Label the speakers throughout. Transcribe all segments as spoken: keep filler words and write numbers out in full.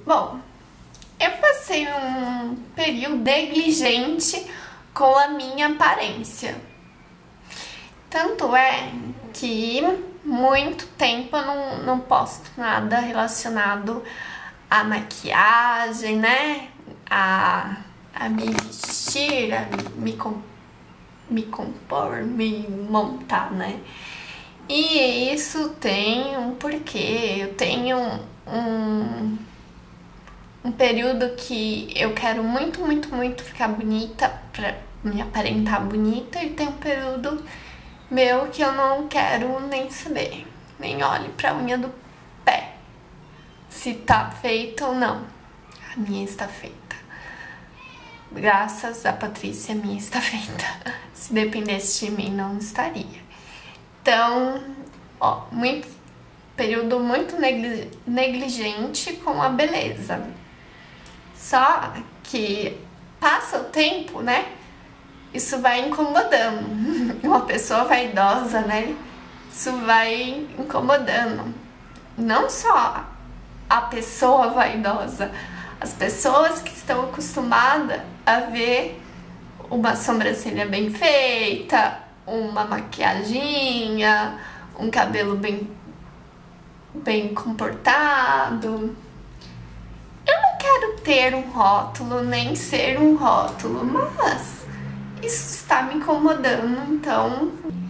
Speaker 1: Bom, eu passei um período negligente com a minha aparência. Tanto é que muito tempo eu não, não posto nada relacionado à maquiagem, né? A, a me vestir, a me, me compor, me montar, né? E isso tem um porquê. Eu tenho um, um período que eu quero muito, muito, muito ficar bonita, pra me aparentar bonita, e tem um período meu que eu não quero nem saber, nem olhe pra unha do pé, se tá feita ou não. A minha está feita. Graças a Patrícia, a minha está feita. Se dependesse de mim, não estaria. Então, ó, muito, período muito negli, negligente com a beleza. Só que passa o tempo, né? Isso vai incomodando. Uma pessoa vaidosa, né? Isso vai incomodando. Não só a pessoa vaidosa, as pessoas que estão acostumadas a ver uma sobrancelha bem feita, uma maquiaginha, um cabelo bem, bem comportado. Eu não quero ter um rótulo, nem ser um rótulo, mas isso está me incomodando, então,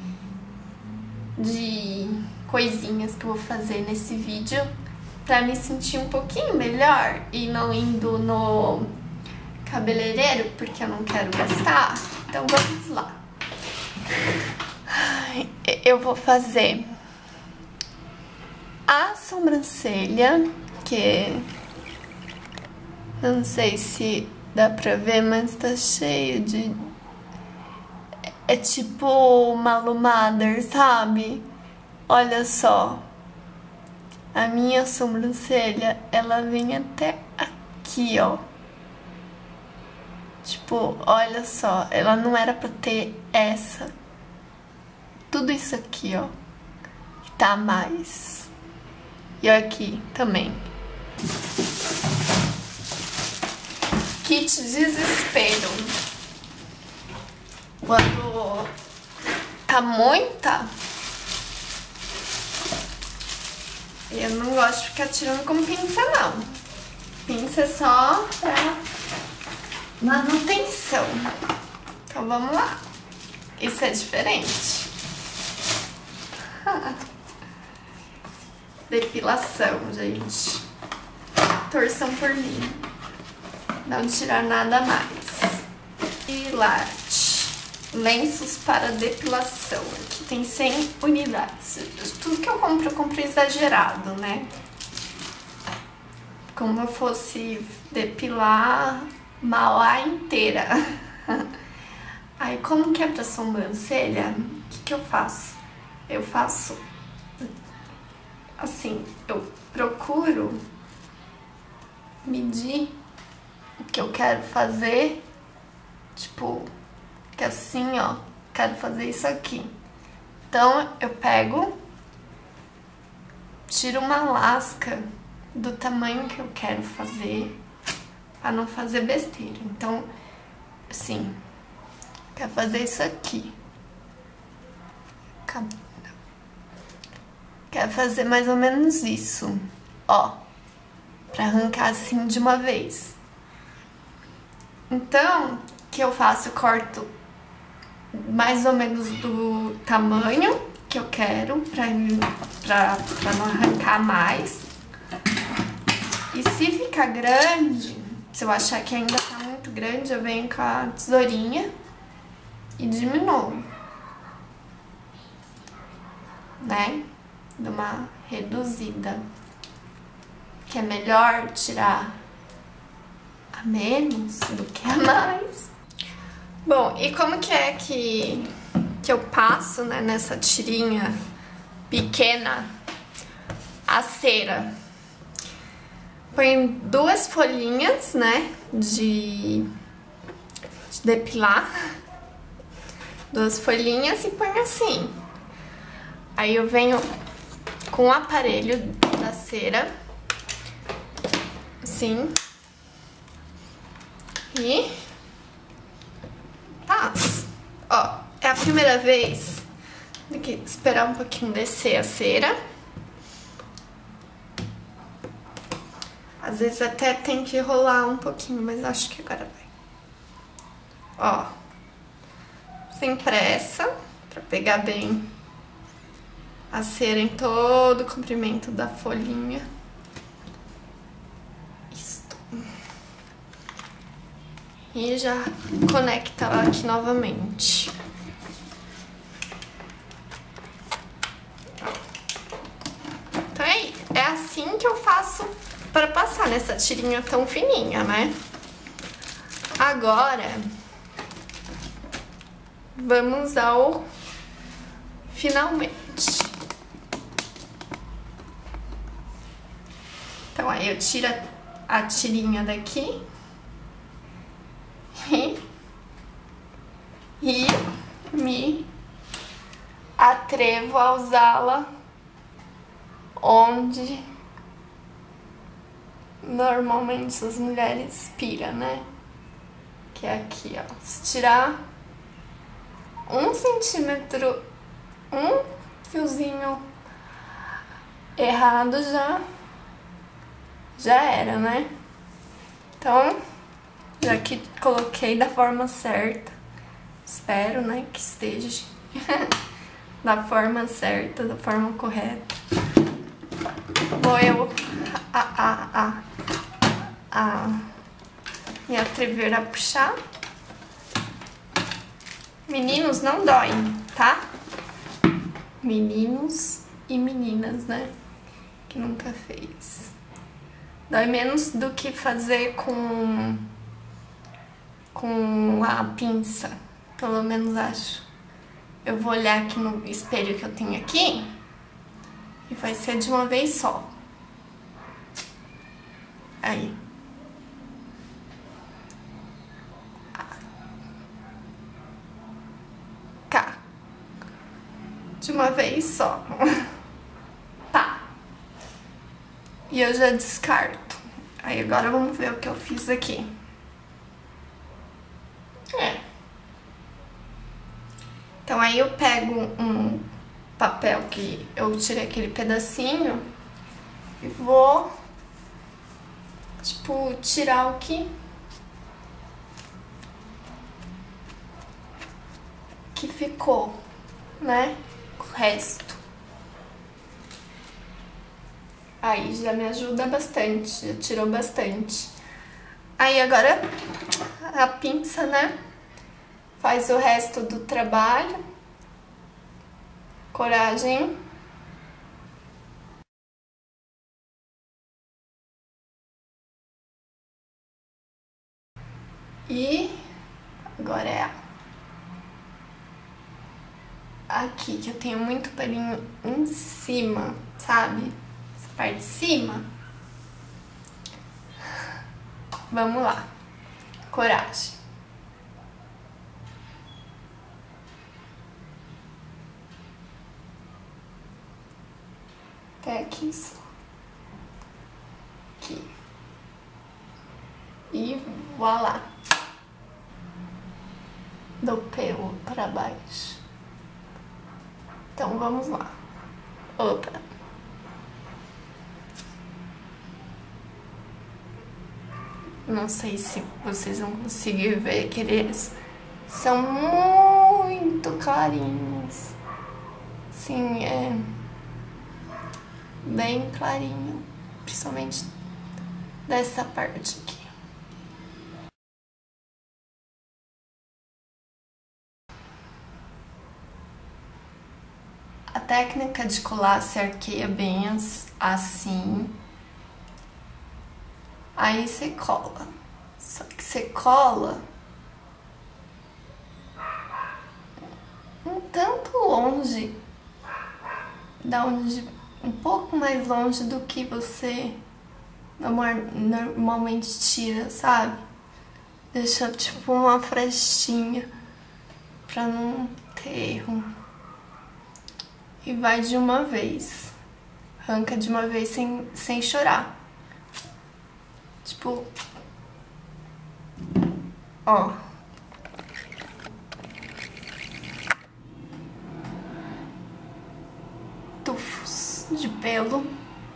Speaker 1: de coisinhas que eu vou fazer nesse vídeo pra me sentir um pouquinho melhor e não indo no cabeleireiro, porque eu não quero gastar. Então vamos lá. Eu vou fazer a sobrancelha, que não sei se dá pra ver, mas tá cheio de... É tipo Malu Mother, sabe? Olha só. A minha sobrancelha, ela vem até aqui, ó. Tipo, olha só, ela não era pra ter essa. Tudo isso aqui, ó, que tá a mais. E aqui também. Kit desespero. Quando tá muita, eu não gosto de ficar tirando com pinça, não. Pinça é só pra manutenção. Então vamos lá. Isso é diferente. Depilação, gente. Torçam por mim. Não tirar nada mais. E Latte. Lenços para depilação. Aqui tem cem unidades. Tudo que eu compro, eu compro exagerado, né? Como eu fosse depilar Mauá inteira. Aí, como que é pra sobrancelha, o que que eu faço? Eu faço assim, eu procuro medir o que eu quero fazer, tipo, que assim, ó, quero fazer isso aqui. Então, eu pego, tiro uma lasca do tamanho que eu quero fazer, pra não fazer besteira. Então, assim, quero fazer isso aqui. Quero fazer mais ou menos isso, ó, pra arrancar assim de uma vez. Então, o que eu faço? Eu corto mais ou menos do tamanho que eu quero, pra, pra, pra não arrancar mais. E se ficar grande, se eu achar que ainda tá muito grande, eu venho com a tesourinha e diminuo, né? De uma reduzida. Que é melhor tirar a menos do que a mais. Bom, e como que é que, que eu passo, né, nessa tirinha pequena a cera? Põe duas folhinhas, né, de, de depilar. Duas folhinhas e põe assim. Aí eu venho com o aparelho da cera, assim. E passa. Ó, é a primeira vez. Tem que esperar um pouquinho descer a cera. Às vezes até tem que rolar um pouquinho, mas acho que agora vai. Ó, sem pressa, pra pegar bem a cera em todo o comprimento da folhinha. Isto. E já conecta ela aqui novamente. Então é, é assim que eu faço para passar nessa tirinha tão fininha, né? Agora, vamos ao finalmente. Então, aí eu tiro a tirinha daqui e, e me atrevo a usá-la onde normalmente as mulheres piram, né? Que é aqui, ó. Se tirar um centímetro, um fiozinho errado já já era, né? Então, já que coloquei da forma certa, espero, né, que esteja da forma certa, da forma correta. Vou eu a, a, a, a me atrever a puxar. Meninos, não dói, tá? Meninos e meninas, né? Que nunca fez. Dói menos do que fazer com, com a pinça, pelo menos acho. Eu vou olhar aqui no espelho que eu tenho aqui e vai ser de uma vez só. Aí. Cá. De uma vez só. Tá. E eu já descarto. Aí agora vamos ver o que eu fiz aqui. É. Então aí eu pego um papel que eu tirei aquele pedacinho e vou, tipo, tirar o que que ficou, né? O resto. Aí já me ajuda bastante, já tirou bastante. Aí agora a pinça, né? Faz o resto do trabalho. Coragem. E agora é aqui, que eu tenho muito pelinho em cima, sabe? Essa parte de cima. Vamos lá. Coragem. Até aqui só. Aqui. E voilá. Do pelo para baixo. Então vamos lá. Opa. Não sei se vocês vão conseguir ver que eles são muito clarinhos. Sim, é bem clarinho, principalmente dessa parte aqui. A técnica de colar se arqueia bem assim. Aí você cola. Só que você cola um tanto longe, da onde, um pouco mais longe do que você normalmente tira, sabe? Deixa tipo uma frestinha pra não ter erro. E vai de uma vez. Arranca de uma vez sem, sem chorar. Tipo, ó. Tufos de pelo.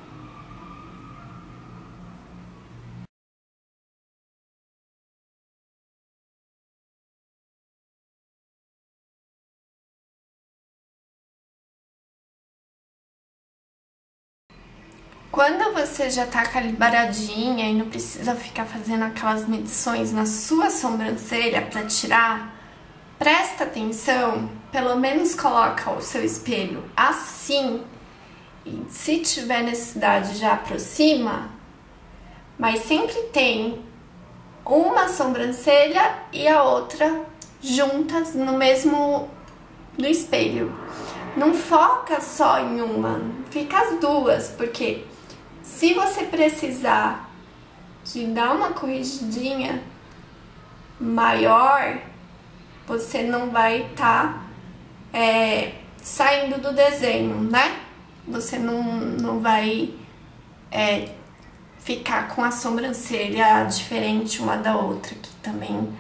Speaker 1: Quando você já tá calibradinha e não precisa ficar fazendo aquelas medições na sua sobrancelha pra tirar, presta atenção, pelo menos coloca o seu espelho assim, e se tiver necessidade já aproxima, mas sempre tem uma sobrancelha e a outra juntas no mesmo no espelho. Não foca só em uma, fica as duas, porque se você precisar de dar uma corrigidinha maior, você não vai estar tá, é, saindo do desenho, né? Você não, não vai é, ficar com a sobrancelha diferente uma da outra, que também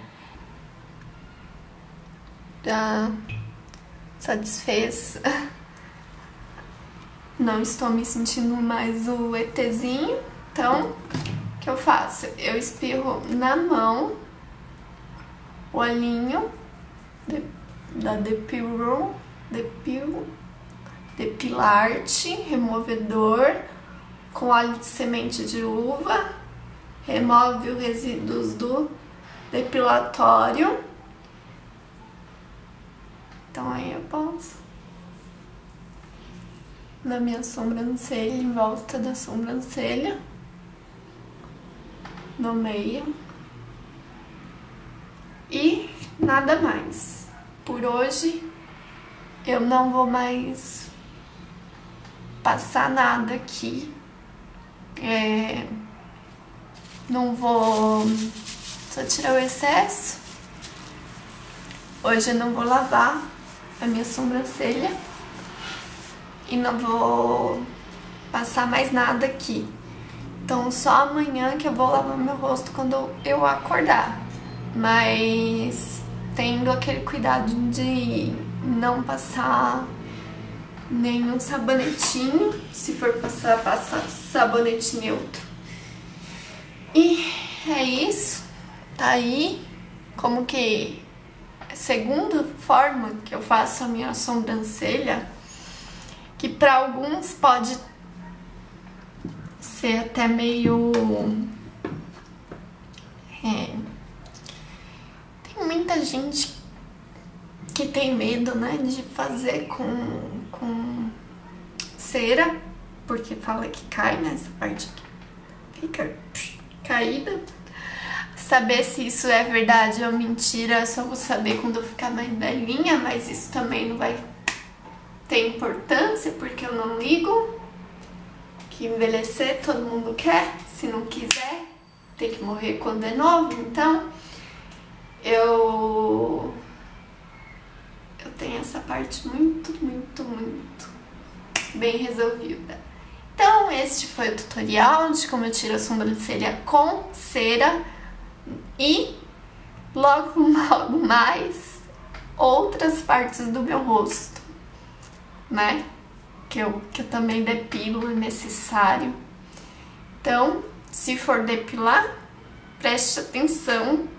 Speaker 1: já satisfez. Não estou me sentindo mais o ETzinho, então o que eu faço? Eu espirro na mão o olhinho de, da Depil, Depil, Depilarte, removedor com óleo de semente de uva, remove os resíduos do depilatório. Então aí eu posso na minha sobrancelha, em volta da sobrancelha, no meio, e nada mais. Por hoje eu não vou mais passar nada aqui, é, não vou só tirar o excesso. Hoje eu não vou lavar a minha sobrancelha e não vou passar mais nada aqui. Então só amanhã que eu vou lavar meu rosto quando eu acordar. Mas tendo aquele cuidado de não passar nenhum sabonetinho. Se for passar, passa sabonete neutro. E é isso. Tá aí. Como que a segunda forma que eu faço a minha sobrancelha, que para alguns pode ser até meio... É, tem muita gente que tem medo, né, de fazer com, com cera, porque fala que cai nessa parte aqui, fica caída. Saber se isso é verdade ou mentira, só vou saber quando eu ficar mais velhinha, mas isso também não vai ter importância, porque eu não ligo. Que envelhecer todo mundo quer, se não quiser, tem que morrer quando é novo. Então, eu, eu tenho essa parte muito, muito, muito bem resolvida. Então, este foi o tutorial de como eu tiro a sobrancelha com cera. E logo, logo mais outras partes do meu rosto, né? Que eu, que eu também depilo, é necessário. Então, se for depilar, preste atenção.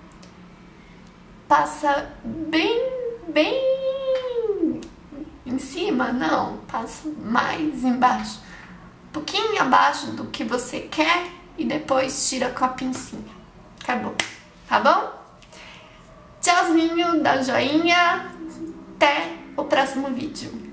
Speaker 1: Passa bem, bem em cima, não. Passa mais embaixo. Um pouquinho abaixo do que você quer e depois tira com a pincinha. Acabou, tá bom? Tchauzinho, dá joinha, até o próximo vídeo.